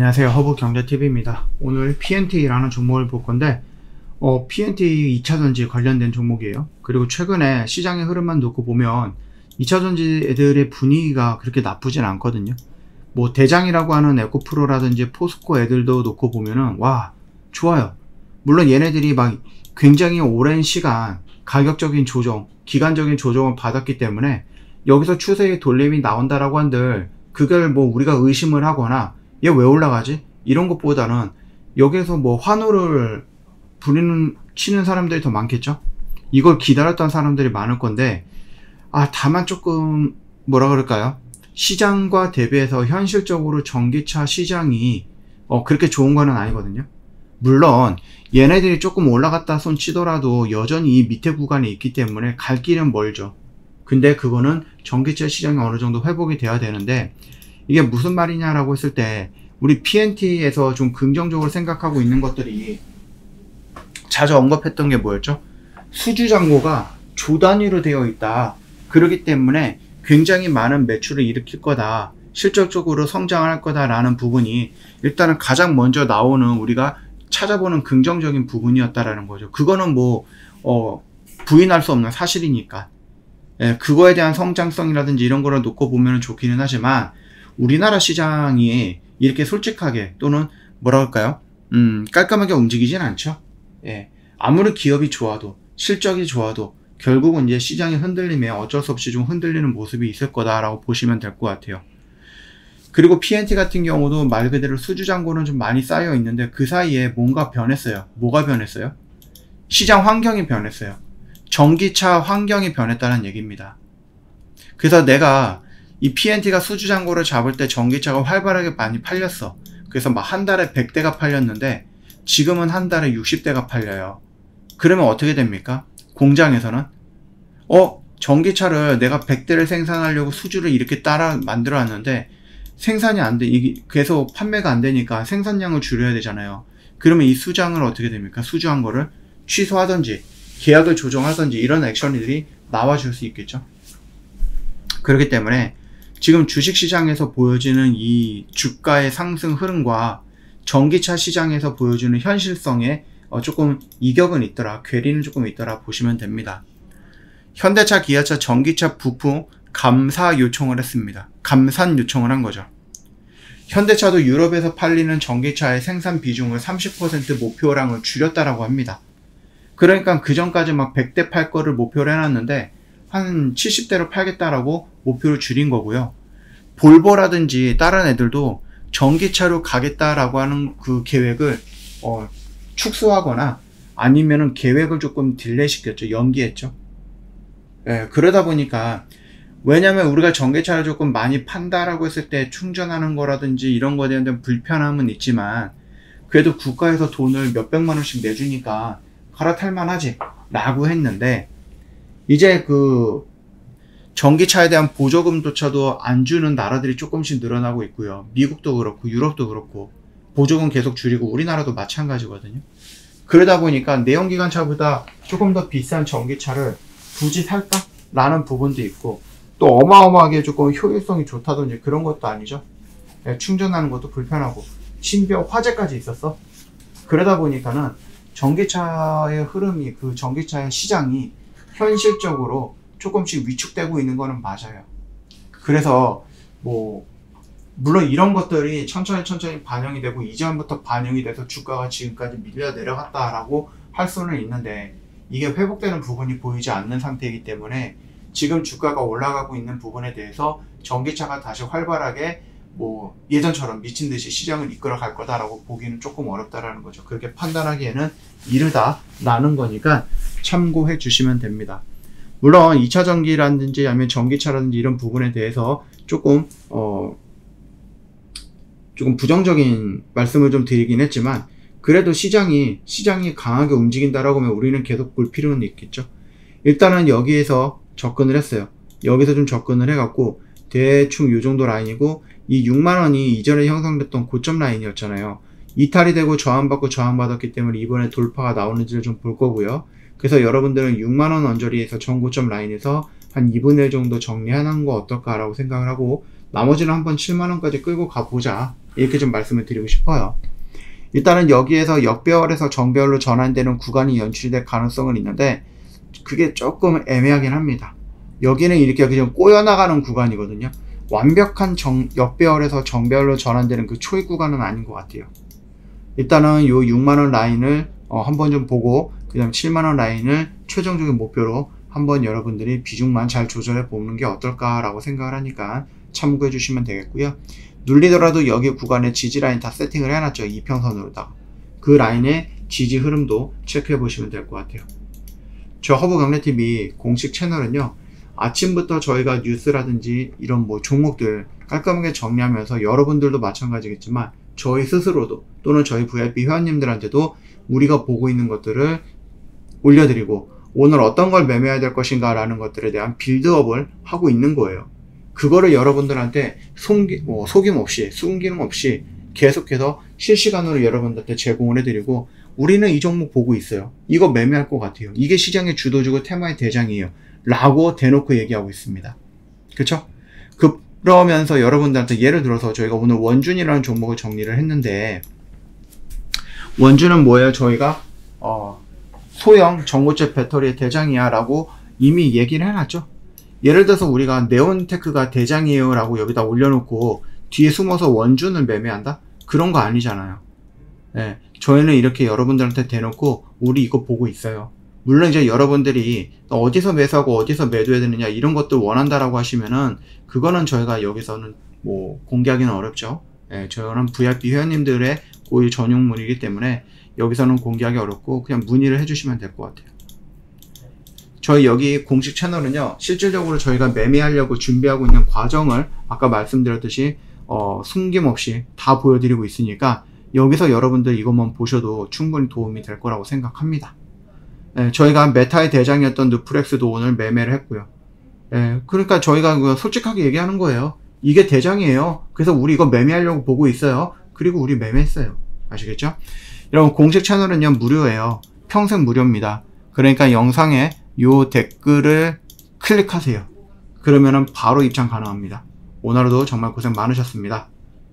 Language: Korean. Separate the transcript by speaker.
Speaker 1: 안녕하세요. 허브경제TV입니다. 오늘 PNT라는 종목을 볼 건데 PNT 2차전지 관련된 종목이에요. 그리고 최근에 시장의 흐름만 놓고 보면 2차전지 애들의 분위기가 그렇게 나쁘진 않거든요. 뭐 대장이라고 하는 에코프로라든지 포스코 애들도 놓고 보면은 와 좋아요. 물론 얘네들이 막 굉장히 오랜 시간 가격적인 조정, 기간적인 조정을 받았기 때문에 여기서 추세의 돌림이 나온다라고 한들 그걸 뭐 우리가 의심을 하거나 얘 왜 올라가지? 이런 것보다는 여기에서 뭐 환호를 치는 사람들이 더 많겠죠? 이걸 기다렸던 사람들이 많을 건데, 다만 조금, 뭐라 그럴까요? 시장과 대비해서 현실적으로 전기차 시장이, 그렇게 좋은 거는 아니거든요. 물론, 얘네들이 조금 올라갔다 손 치더라도 여전히 이 밑에 구간에 있기 때문에 갈 길은 멀죠. 근데 그거는 전기차 시장이 어느 정도 회복이 돼야 되는데, 이게 무슨 말이냐라고 했을 때 우리 PNT에서 좀 긍정적으로 생각하고 있는 것들이 자주 언급했던 게 뭐였죠? 수주잔고가 조 단위로 되어 있다. 그렇기 때문에 굉장히 많은 매출을 일으킬 거다. 실질적으로 성장할 거다라는 부분이 일단은 가장 먼저 나오는 우리가 찾아보는 긍정적인 부분이었다라는 거죠. 그거는 뭐 부인할 수 없는 사실이니까. 그거에 대한 성장성이라든지 이런 거를 놓고 보면 좋기는 하지만 우리나라 시장이 이렇게 솔직하게 또는 뭐라 할까요? 깔끔하게 움직이진 않죠. 아무리 기업이 좋아도 실적이 좋아도 결국은 이제 시장이 흔들림에 어쩔 수 없이 좀 흔들리는 모습이 있을 거다라고 보시면 될 것 같아요. 그리고 PNT 같은 경우도 말 그대로 수주잔고는 좀 많이 쌓여 있는데 그 사이에 뭔가 변했어요. 뭐가 변했어요? 시장 환경이 변했어요. 전기차 환경이 변했다는 얘기입니다. 그래서 내가 이 PNT가 수주잔고를 잡을 때 전기차가 활발하게 많이 팔렸어. 그래서 막 한 달에 100대가 팔렸는데 지금은 한 달에 60대가 팔려요. 그러면 어떻게 됩니까? 공장에서는 전기차를 내가 100대를 생산하려고 수주를 이렇게 따라 만들어 놨는데 생산이 안 돼. 이게 계속 판매가 안 되니까 생산량을 줄여야 되잖아요. 그러면 이 수장을 어떻게 됩니까? 수주한 거를 취소하든지 계약을 조정하든지 이런 액션들이 나와줄 수 있겠죠. 그렇기 때문에 지금 주식시장에서 보여지는 이 주가의 상승 흐름과 전기차 시장에서 보여주는 현실성에 조금 이격은 있더라, 괴리는 조금 있더라 보시면 됩니다. 현대차, 기아차, 전기차 부품 감사 요청을 했습니다. 감산 요청을 한 거죠. 현대차도 유럽에서 팔리는 전기차의 생산 비중을 30% 목표량을 줄였다라고 합니다. 그러니까 그 전까지 막 100대 팔 거를 목표로 해놨는데 한 70대로 팔겠다라고 목표를 줄인 거고요. 볼보라든지 다른 애들도 전기차로 가겠다라고 하는 그 계획을 축소하거나 아니면은 계획을 조금 딜레이 시켰죠. 연기했죠. 그러다 보니까 왜냐면 우리가 전기차를 조금 많이 판다라고 했을 때 충전하는 거라든지 이런 거에 대한 불편함은 있지만 그래도 국가에서 돈을 몇백만 원씩 내주니까 갈아탈만 하지 라고 했는데 이제 그 전기차에 대한 보조금조차도 안 주는 나라들이 조금씩 늘어나고 있고요. 미국도 그렇고 유럽도 그렇고 보조금 계속 줄이고 우리나라도 마찬가지거든요. 그러다 보니까 내연기관차보다 조금 더 비싼 전기차를 굳이 살까? 라는 부분도 있고 또 어마어마하게 조금 효율성이 좋다든지 그런 것도 아니죠. 충전하는 것도 불편하고 심지어 화재까지 있었어. 그러다 보니까는 전기차의 흐름이 그 전기차의 시장이 현실적으로 조금씩 위축되고 있는 거는 맞아요. 그래서 뭐 물론 이런 것들이 천천히 반영이 되고 이전부터 반영이 돼서 주가가 지금까지 밀려 내려갔다라고 할 수는 있는데 이게 회복되는 부분이 보이지 않는 상태이기 때문에 지금 주가가 올라가고 있는 부분에 대해서 전기차가 다시 활발하게 뭐 예전처럼 미친 듯이 시장을 이끌어 갈 거다라고 보기는 조금 어렵다라는 거죠. 그렇게 판단하기에는 이르다라는 거니까 참고해 주시면 됩니다. 물론 2차 전기라든지 아니면 전기차라든지 이런 부분에 대해서 조금 부정적인 말씀을 좀 드리긴 했지만 그래도 시장이 강하게 움직인다라고 하면 우리는 계속 볼 필요는 있겠죠. 일단은 여기에서 접근을 했어요. 여기서 좀 접근을 해갖고 대충 요 정도 라인이고 이 6만원이 이전에 형성됐던 고점 라인이었잖아요. 이탈이 되고 저항받았기 때문에 이번에 돌파가 나오는지를 좀 볼 거고요. 그래서 여러분들은 6만원 언저리에서 전고점 라인에서 한 2분의 1 정도 정리하는 거 어떨까라고 생각을 하고 나머지는 한번 7만원까지 끌고 가보자 이렇게 좀 말씀을 드리고 싶어요. 일단은 여기에서 역배열에서 정배열로 전환되는 구간이 연출될 가능성은 있는데 그게 조금 애매하긴 합니다. 여기는 이렇게 그냥 꼬여나가는 구간이거든요. 완벽한 역배열에서 정배열로 전환되는 그 초입 구간은 아닌 것 같아요. 일단은 요 6만원 라인을 한번 좀 보고 그 다음 7만원 라인을 최종적인 목표로 한번 여러분들이 비중만 잘 조절해 보는 게 어떨까라고 생각을 하니까 참고해 주시면 되겠고요. 눌리더라도 여기 구간에 지지 라인 다 세팅을 해놨죠. 이평선으로다가 그 라인의 지지 흐름도 체크해 보시면 될 것 같아요. 저 허브경제TV 공식 채널은요, 아침부터 저희가 뉴스라든지 이런 뭐 종목들 깔끔하게 정리하면서 여러분들도 마찬가지겠지만 저희 스스로도 또는 저희 VIP 회원님들한테도 우리가 보고 있는 것들을 올려드리고 오늘 어떤 걸 매매해야 될 것인가 라는 것들에 대한 빌드업을 하고 있는 거예요. 그거를 여러분들한테 속임 없이 숨기는 없이 계속해서 실시간으로 여러분들한테 제공을 해드리고 우리는 이 종목 보고 있어요. 이거 매매할 것 같아요. 이게 시장의 주도주고 테마의 대장이에요. 라고 대놓고 얘기하고 있습니다. 그쵸? 그러면서 여러분들한테 예를 들어서 저희가 오늘 원준이라는 종목을 정리를 했는데 원준은 뭐예요? 저희가 소형 전고체 배터리의 대장이야 라고 이미 얘기를 해놨죠. 예를 들어서 우리가 네온테크가 대장이에요 라고 여기다 올려놓고 뒤에 숨어서 원준을 매매한다? 그런 거 아니잖아요. 네, 저희는 이렇게 여러분들한테 대놓고 우리 이거 보고 있어요. 물론 이제 여러분들이 어디서 매수하고 어디서 매도해야 되느냐 이런 것들 원한다라고 하시면은 그거는 저희가 여기서는 뭐 공개하기는 어렵죠. 네, 저희는 VIP 회원님들의 고유 전용문이기 때문에 여기서는 공개하기 어렵고 그냥 문의를 해주시면 될 것 같아요. 저희 여기 공식 채널은요, 실질적으로 저희가 매매하려고 준비하고 있는 과정을 아까 말씀드렸듯이 숨김없이 다 보여드리고 있으니까 여기서 여러분들 이것만 보셔도 충분히 도움이 될 거라고 생각합니다. 네, 저희가 메타의 대장이었던 누프렉스도 오늘 매매를 했고요. 네, 그러니까 저희가 솔직하게 얘기하는 거예요. 이게 대장이에요. 그래서 우리 이거 매매하려고 보고 있어요. 그리고 우리 매매했어요. 아시겠죠? 여러분 공식 채널은요 무료예요. 평생 무료입니다. 그러니까 영상에 요 댓글을 클릭하세요. 그러면은 바로 입장 가능합니다. 오늘 하루도 정말 고생 많으셨습니다.